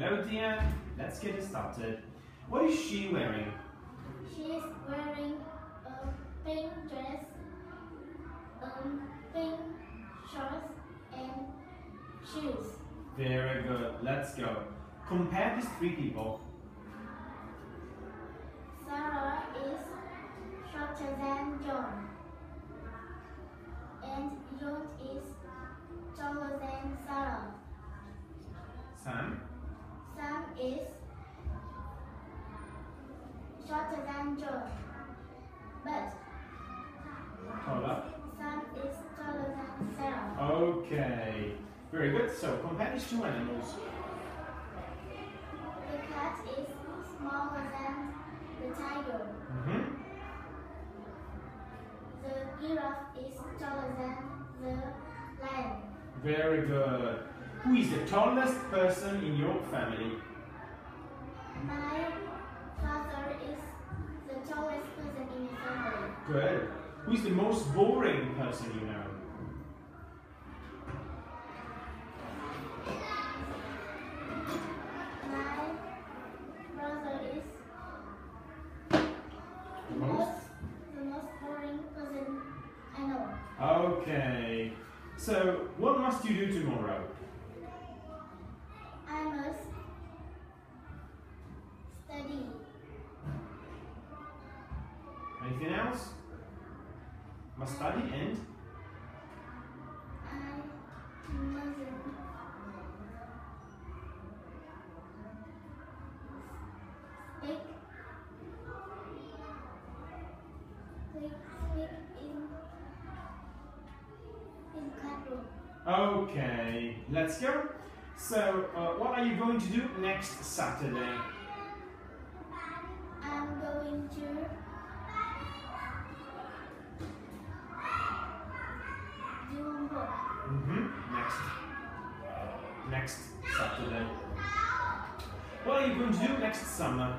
Hello dear, let's get started. What is she wearing? She is wearing a pink dress, pink shorts and shoes. Very good, let's go. Compare these three people. Sarah is shorter than John, and John is taller than Sarah. Sam? Sam is shorter than John, but Taller. Sam is taller than Sarah. Okay, very good. So compare these two animals. The cat is smaller than the tiger. The giraffe is taller than the lion. Very good. Who is the tallest person in your family? My father is the tallest person in the family. Good. Who is the most boring person you know? My brother is The most? the most boring person I know. Okay. So, what must you do tomorrow? I must study. Anything else? Must study and? I mustn't speak in classroom. Okay, let's go. So, what are you going to do next Saturday? I'm going to do homework. Next Saturday. What are you going to do next summer?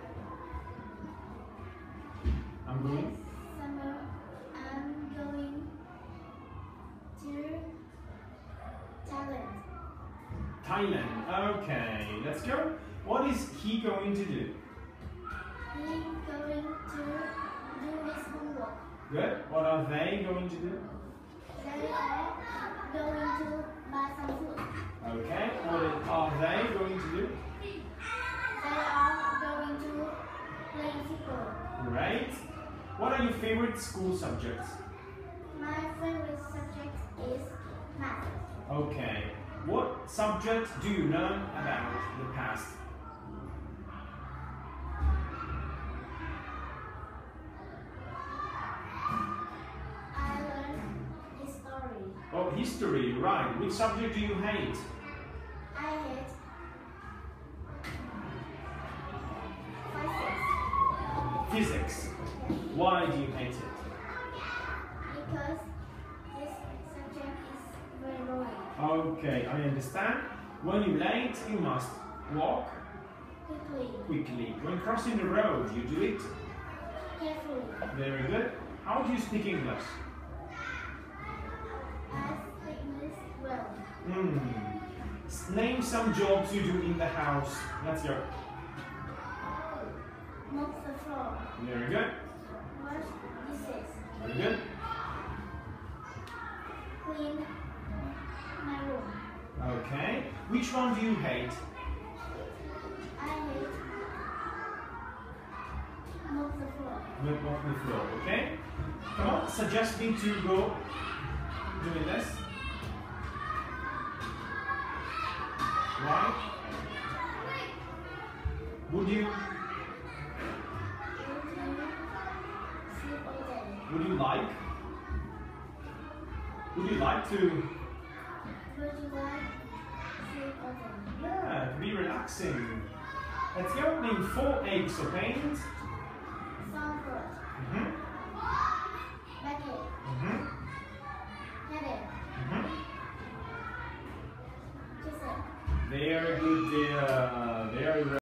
I'm going. Next summer, I'm going to Thailand. Okay, let's go. What is he going to do? He's going to do his homework. Good. What are they going to do? They are going to buy some food. Okay. What are they going to do? They are going to play football. Great. What are your favorite school subjects? My favorite subject is math. Okay. What subject do you learn about the past? I learned history. Oh, history, right. Which subject do you hate? I hate physics. Physics. Why do you hate it? Because this subject is very boring. Okay, I understand. When you're late, you must walk Quickly, quickly. When crossing the road, you do it carefully. very good. How do you speak English? I speak English well. Name some jobs you do in the house. Let's go. Mop the floor. Very good. Wash dishes. Very good. Clean my room. Okay. Which one do you hate? I hate mop the floor. Mop off the floor, okay? Come on, suggest me to go doing this. Why? Would you Sleep all day. would you like to Would you like sleep all day? yeah, be relaxing. Let's go. Name 4 eggs, okay?